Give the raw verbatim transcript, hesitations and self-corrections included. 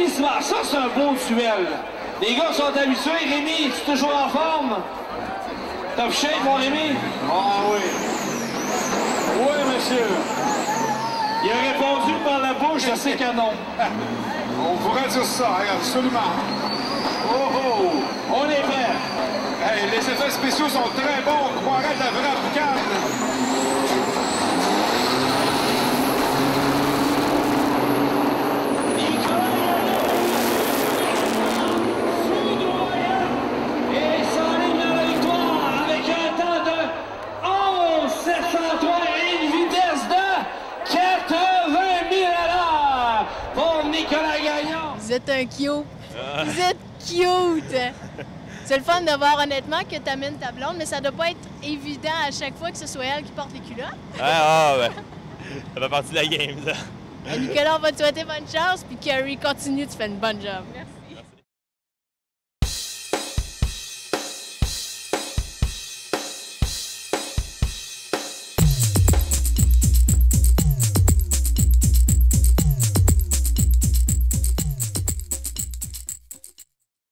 rebondissement. Ça, c'est un beau duel. Les gars sont habitués. Rémi, tu es toujours en forme? Top shape, mon Rémi? Ah oui. Oui, monsieur. Il a répondu par la bouche de ses canons. On pourrait dire ça, hein, absolument. Oh oh! On est prêt. Hey, les effets spéciaux sont très bons. On croirait de la vraie boucane. Et s'enligne dans la victoire avec un temps de onze sept cent trois et une vitesse de quatre-vingt mille à l'heure pour Nicolas Gagnon. Vous êtes un cute. Vous êtes cute. C'est le fun de voir honnêtement que tu amènes ta blonde, mais ça doit pas être évident à chaque fois que ce soit elle qui porte les culottes. Ah, ah ben, ça fait partie de la game, ça. Et Nicolas, on va te souhaiter bonne chance, puis Carrie, continue, tu fais une bonne job.